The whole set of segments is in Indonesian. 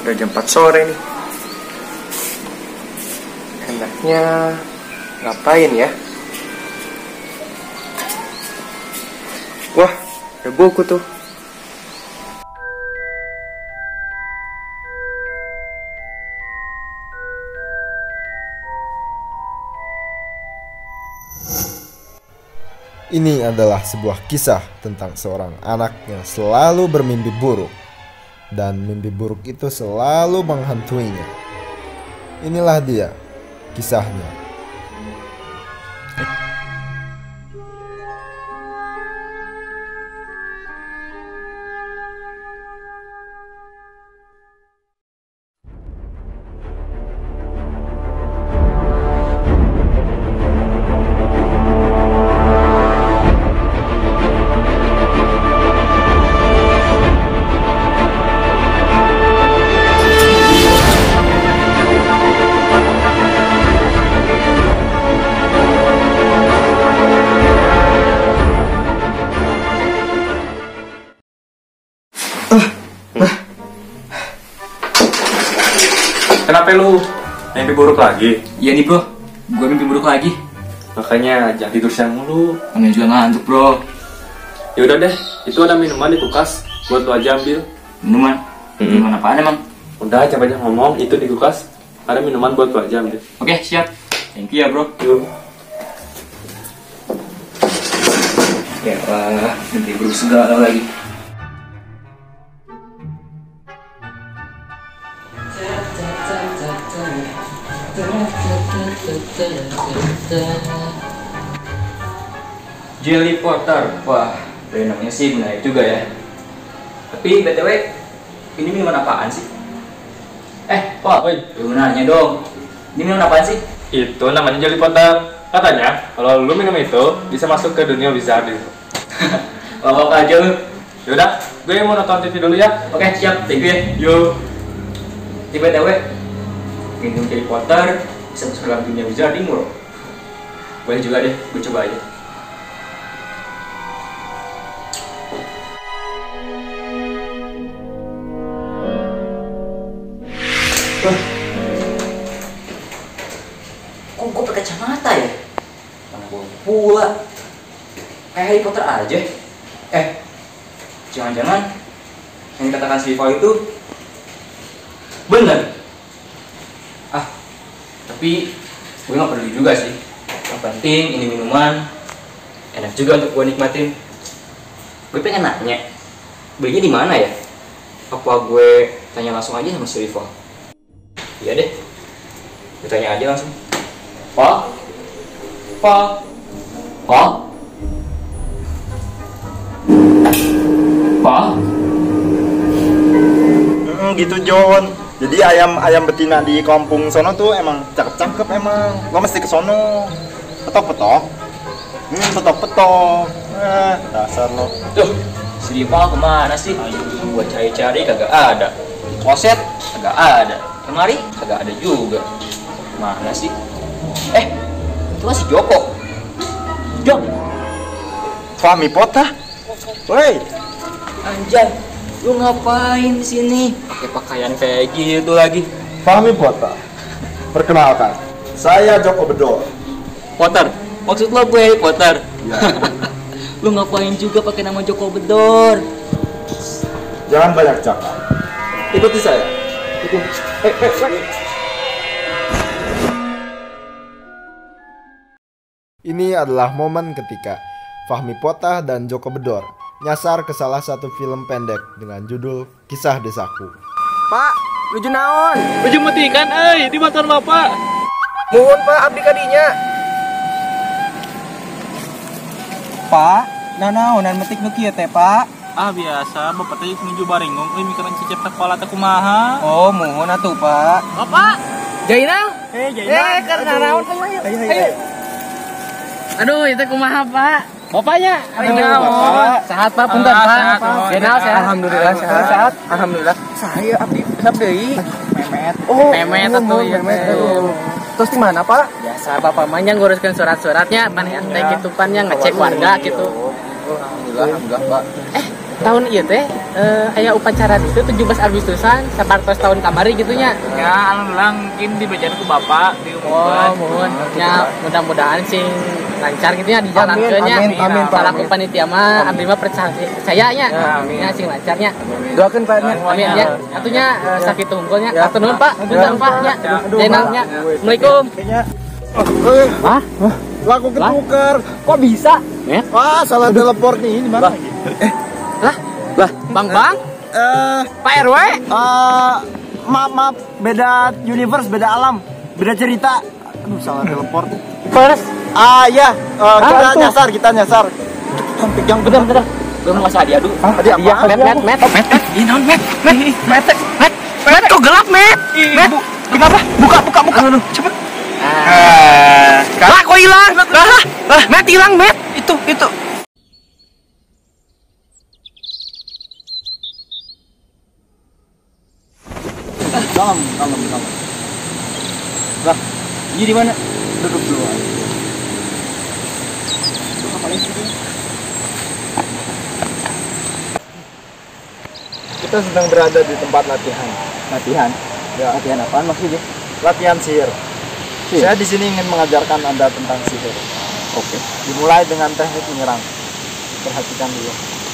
Udah jam 4 sore nih. Enaknya ngapain ya? Wah, ada buku tuh. Ini adalah sebuah kisah tentang seorang anak yang selalu bermimpi buruk. Dan mimpi buruk itu selalu menghantuinya. Inilah dia kisahnya. Kenapa lu mimpi buruk lagi? Iya nih bro, gue mimpi buruk lagi. Makanya jangan tidur siang mulu. Namanya juga ngantuk bro. Ya udah deh, itu ada minuman di kulkas, buat lu aja ambil. Minuman? Minuman apaan emang? Udah, coba aja ngomong, itu di kulkas ada minuman buat lu aja ambil. Oke, siap. Thank you ya bro. Yuk. Ya mimpi buruk segala lagi. Jelly Potter, wah, dari namanya sih menarik juga ya. Tapi BTW, ini minuman apaan sih? Pak, lu nanya dong. Ini minuman apaan sih? Itu namanya Jelly Potter. Katanya, kalau lu minum itu bisa masuk ke dunia wizarding. Bawa aja lu. Yaudah, gue mau nonton TV dulu ya. Oke, siap. Thank you ya. Yuk. BTW, minum Jelly Potter bisa masuk dalam dunia wizarding bro. Boleh juga deh, gue coba aja. Kok gue pakai kacamata ya? Mana gue pula kayak Harry Potter aja. Jangan-jangan yang dikatakan si Rival itu bener. Tapi gue gak peduli juga sih. Yang penting ini minuman enak juga untuk gue nikmatin. Gue pengen nanya, belinya di mana ya? Apa gue tanya langsung aja sama si Rival? Iya deh, gue tanya aja langsung. Pak? Gitu John. Jadi ayam betina di kampung sono tuh emang cakep-cakep emang. Lo mesti ke sono. Petok-petok. Petok-petok. Dasar lo. Tuh, si Rival kemana sih? Gue cari-cari kagak ada. Di kloset kagak ada. Kemari kagak ada juga. Mana sih? Itu kan si Joko. Jok. Fahmi Potter. Woi, Anjay, lu ngapain di sini? Pakai pakaian kayak gitu lagi. Fahmi Potter. Perkenalkan, saya Joko Bedor. Potter, maksud lo gue Harry Potter? Ya. Lu ngapain juga pakai nama Joko Bedor? Jangan banyak cakap. Ikuti saya. Ini adalah momen ketika Fahmi Potter dan Joko Bedor nyasar ke salah satu film pendek dengan judul Kisah Desaku. Pak, luju naon? Baju mutikan, di motor bapak. Mohon Pak, abdi kadinya. Pak, naonan metik nu kieu teh, Pak? Biasa, bapak tadi menuju baringong, mikiran cicip kepala teh kumaha. Oh, mohon atuh, Pak. Bapak, Jainal? Jainal. Karena naon ayo. Aduh, itu kumaha, Pak? Bapaknya. Bapak. Sehat, Pak, punten, Pak. Jainal sehat. Alhamdulillah sehat. Alhamdulillah. Saya abdi besar deui. Memet. Oh, Memet atuh ya. Terus di mana, Pak? Biasa Bapak manya nguruskan surat-suratnya, pan ente gitu pan yang ngecek warga gitu. Alhamdulillah, Pak. tahun iya teh aya upacara itu 17 Agustusan sapartos tahun kamari gitunya. Ya, alhamdulillah mungkin dibacain ke bapak Oh, diumumkan. mohon. Ya, mudah-mudahan sing lancar gitu ya dijalankeunnya. amin, Pak. Salaku panitia mah abdi mah percayanya. amin. Ya sing lancarnya. Doakan Pak nya. Amin ya. Atunya sakit tunggulnya. Atur nuhun Pak. Punten Pak nya. Jainalnya. Assalamualaikum. Hah? Laku ketukar. Kok bisa? Met? Wah, salah teleport nih. Ini mana? Lah, Bang Bang, Pak RW. Maaf, beda universe, beda alam, beda cerita. Aduh, salah teleport. First. Ya, kita nyasar. Yang bener-bener. Gue mau ngasih hadiah dulu. Hadiah apa? Met. Ini naon, Met. Met, kok gelap, Met? Met, kenapa? Buka. Aduh, cepet. Lah, kok hilang? Lah, Met hilang, Met. Itu. Kalem. Lah, ini di mana? Duduk dulu. Kita sedang berada di tempat latihan. Latihan. Ya, Latihan apaan maksudnya? latihan sihir. Sihir? Saya di sini ingin mengajarkan Anda tentang sihir. Oke. Dimulai dengan teknik menyerang. Perhatikan dulu.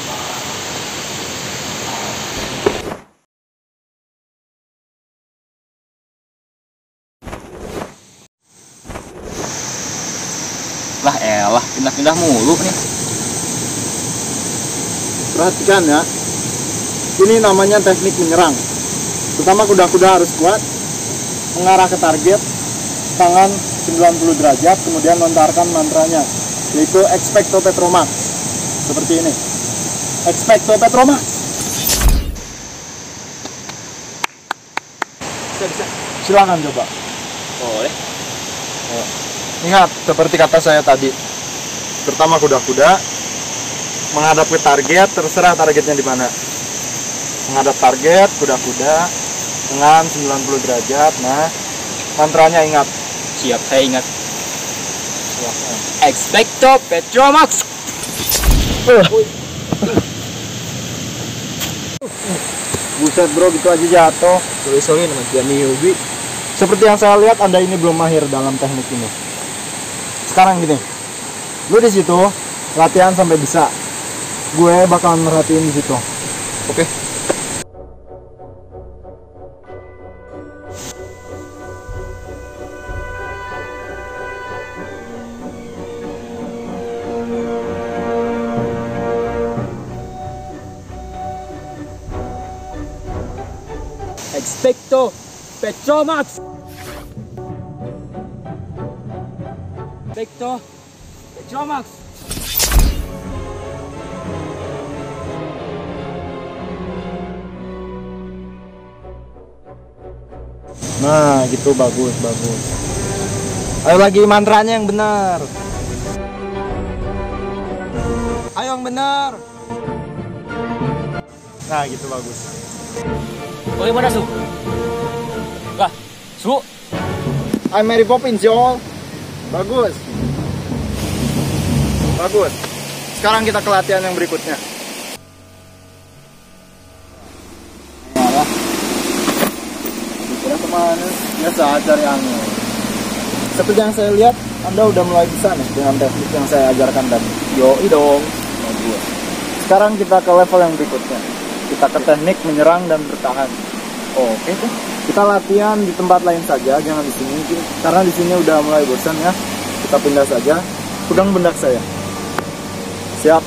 Lah elah, pindah-pindah mulu nih. Perhatikan ya. Ini namanya teknik menyerang. Pertama, kuda-kuda harus kuat, mengarah ke target, tangan 90 derajat, kemudian lontarkan mantranya, yaitu Expecto Petromax. Seperti ini. Expecto Petromax. Bisa. Silakan coba. Boleh. Ingat, seperti kata saya tadi. Pertama, kuda-kuda menghadap ke target, terserah targetnya di mana. Menghadap target, kuda-kuda dengan 90 derajat. Nah, mantranya ingat. Siap, saya ingat. Silakan. Expecto Petromax. Buset bro, gitu aja jatuh. Sorry nama dia Miyubi. Seperti yang saya lihat, Anda ini belum mahir dalam teknik ini. Sekarang gini, lu di situ latihan sampai bisa. Gue bakalan merhatiin di situ. Oke. Expecto Petromax. Expecto Petromax. Nah, gitu bagus. Ayo lagi mantranya yang benar. Ayo yang benar. Nah, gitu bagus. Bagaimana, Su? Wah, Su. I'm Mary Poppins, y'all. Bagus. Sekarang kita ke latihan yang berikutnya. Malah. Kira kemana? Biasa cari angin. Seperti yang saya lihat, Anda udah mulai bisa nih dengan teknik yang saya ajarkan tadi. Yoi dong. Bagus. Sekarang kita ke level yang berikutnya. Kita ke teknik menyerang dan bertahan. Oke tuh. Kita latihan di tempat lain saja, jangan di sini. Karena di sini udah mulai bosan ya. Kita pindah saja. Pegang bendak saya. Siap.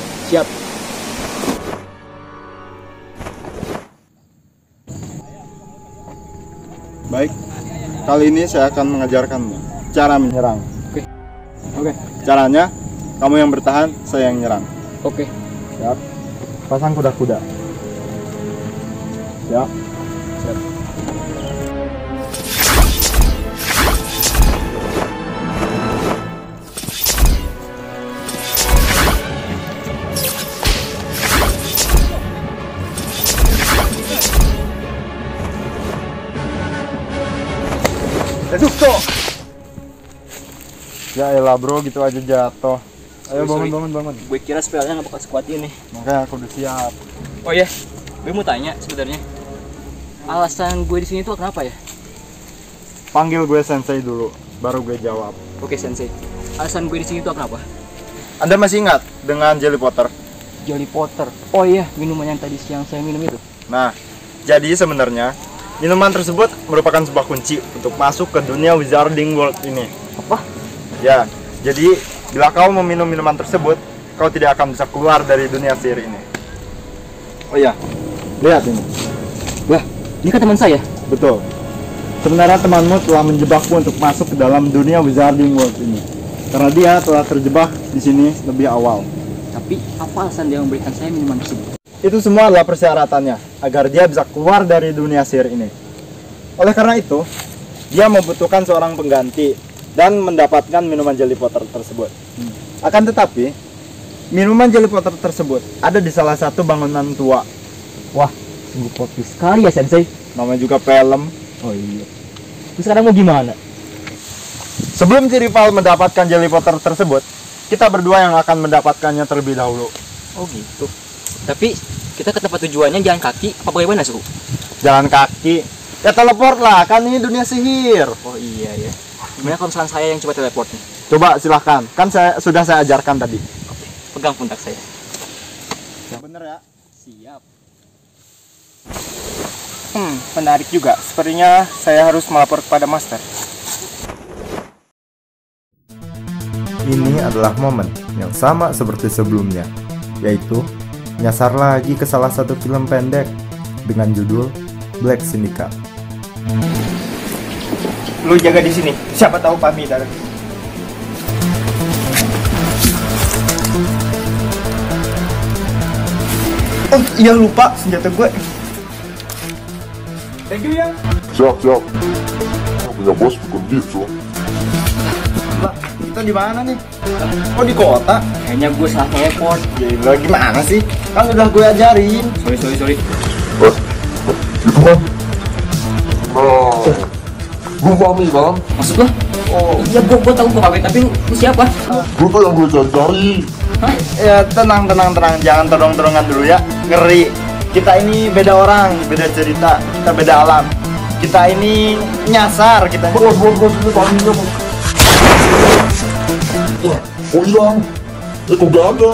Baik. Kali ini saya akan mengajarkanmu cara menyerang. Oke. Caranya, kamu yang bertahan, saya yang nyerang. Oke. Siap. Pasang kuda-kuda. Siap. Ya elah bro, gitu aja jatuh. Ayo bangun. Gue kira spellnya nggak bakal sekuat ini. Makanya aku udah siap. Oh iya, gue mau tanya sebenarnya. Alasan gue di sini tuh kenapa ya? Panggil gue sensei dulu, baru gue jawab. Oke sensei. Alasan gue di sini tuh kenapa? Anda masih ingat dengan Jelly Potter? Jelly Potter. Oh iya, minuman yang tadi siang saya minum itu. Nah, jadi sebenarnya minuman tersebut merupakan sebuah kunci untuk masuk ke dunia Wizarding World ini. Apa? Ya, jadi bila kau meminum minuman tersebut, kau tidak akan bisa keluar dari dunia sihir ini. Oh iya, lihat ini. Wah, ini kan teman saya. Betul. Sebenarnya temanmu telah menjebakku untuk masuk ke dalam dunia Wizarding World ini. Karena dia telah terjebak di sini lebih awal. Tapi apa alasan dia memberikan saya minuman tersebut? Itu semua adalah persyaratannya agar dia bisa keluar dari dunia sihir ini. Oleh karena itu, dia membutuhkan seorang pengganti dan mendapatkan minuman Jelly Potter tersebut. Akan tetapi, minuman Jelly Potter tersebut ada di salah satu bangunan tua. Wah, sungguh fokus sekali ya sensei. Namanya juga film. Oh iya. Terus sekarang mau gimana? Sebelum si rival mendapatkan Jelly Potter tersebut, kita berdua yang akan mendapatkannya terlebih dahulu. Oh gitu. Tapi kita ke tempat tujuannya jalan kaki apa bagaimana suhu? Jalan kaki. Ya teleport lah, kan ini dunia sihir. Oh iya ya. Gimana kalau misalkan saya yang coba teleport nih? Coba silahkan, kan sudah saya ajarkan tadi. Oke, pegang pundak saya. Bener ya? Siap. Menarik juga. Sepertinya saya harus melapor kepada master. Ini adalah momen yang sama seperti sebelumnya, yaitu nyasar lagi ke salah satu film pendek dengan judul Black Syndicate. Lu jaga di sini. Siapa tahu Pami datang. Oh iya lupa senjata gue. Thank you ya. Siap. Punya bos bukan gitu. Lah, kita di mana nih? Oh di kota? Kayaknya gue salah teleport. Gila, gimana sih? Kan udah gue ajarin. Sorry. Itu kan? Nah, gue pahami kan? Maksud lo? Oh iya, gue tahu gue KW, tapi lu siapa? Lu tuh yang gue cari-cari. Ya tenang, jangan terong-terongan dulu ya. Ngeri. Kita ini beda orang, beda cerita, kita beda alam. Kita ini nyasar, kita. Bos, ini pahaminya. Kok hilang? Kok gak ada?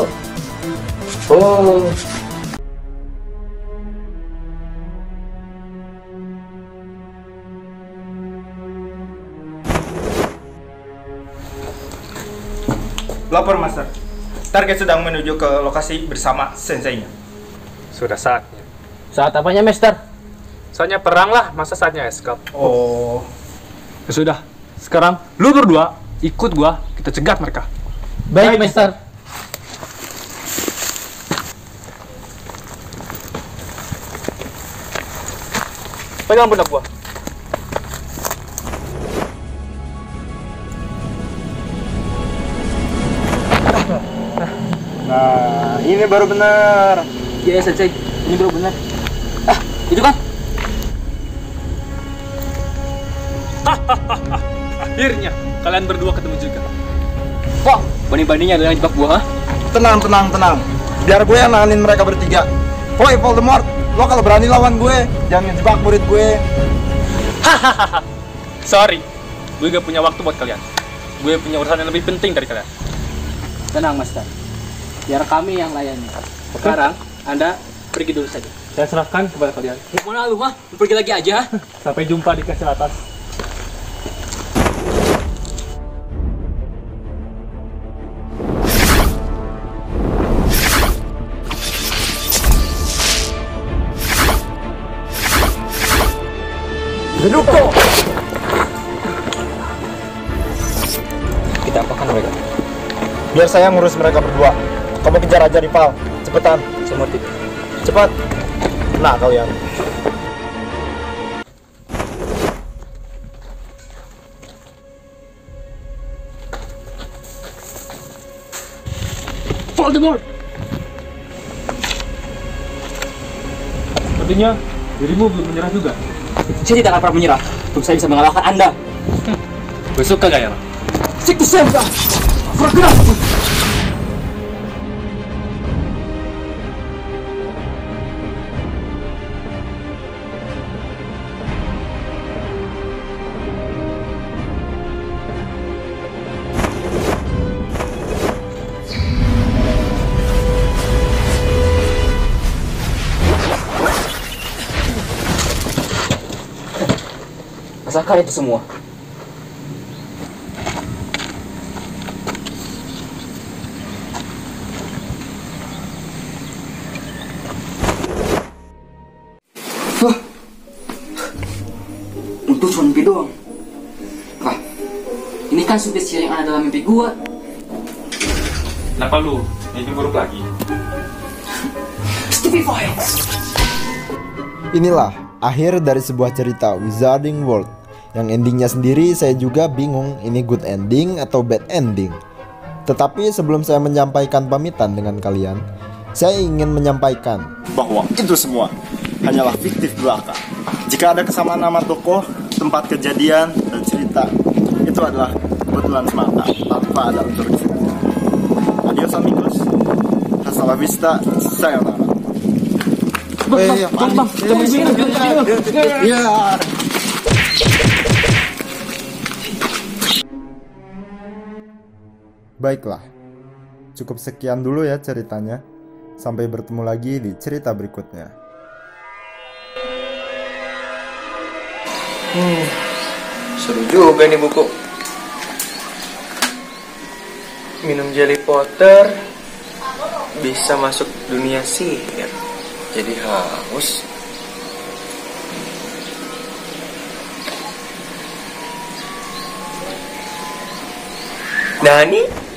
Lapor master. Target sedang menuju ke lokasi bersama senseinya. Sudah saatnya. Saat apanya, Master? Saatnya perang lah, masa saatnya escape. Oh. Ya sudah, sekarang lu berdua ikut gua, kita cegat mereka. Baik, Master. Pegang pundak gua. Nah, ini baru benar. Iya sensei, ini baru benar. Itu kan? Akhirnya kalian berdua ketemu juga. Kok banding-bandingnya adalah yang jebak gua, ha? Tenang. Biar gue yang nanganin mereka bertiga. Woi Voldemort, lo kalau berani lawan gue, jangan ngejebak murid gue. Sorry, gue gak punya waktu buat kalian. Gue punya urusan yang lebih penting dari kalian. Tenang, Master. Biar kami yang layani. Sekarang, Anda pergi dulu saja. Saya serahkan kepada kalian. Mana lu, ha? Lu pergi lagi aja, ha? Sampai jumpa di kastil atas. Hidupo! Kita apakan mereka? Biar saya ngurus mereka berdua. Kamu kejar aja rival. Cepetan. Saya ngerti. Cepat. Nah kalian. Voldemort! Sepertinya dirimu belum menyerah juga. Saya tidak akan pernah menyerah. Untuk saya bisa mengalahkan Anda. Gue suka gaya lo. Siku Semka! Bergerak! Rasakan itu semua. Wah, untuk cuma mimpi doang. Wah, ini kan spesial yang ada dalam mimpi gua. Kenapa lu mimpi buruk lagi? Stupefied. Inilah akhir dari sebuah cerita Wizarding World yang endingnya sendiri saya juga bingung ini good ending atau bad ending. Tetapi sebelum saya menyampaikan pamitan dengan kalian, saya ingin menyampaikan bahwa itu semua hanyalah fiktif belaka. Jika ada kesamaan nama tokoh, tempat kejadian, dan cerita, itu adalah kebetulan semata tanpa ada unsur kesengajaan. Adios amigos, hasta la vista, sayonara. baiklah. Cukup sekian dulu ya ceritanya. Sampai bertemu lagi di cerita berikutnya. Seru juga nih buku. Minum jelly Potter bisa masuk dunia sihir. Jadi haus. Nani?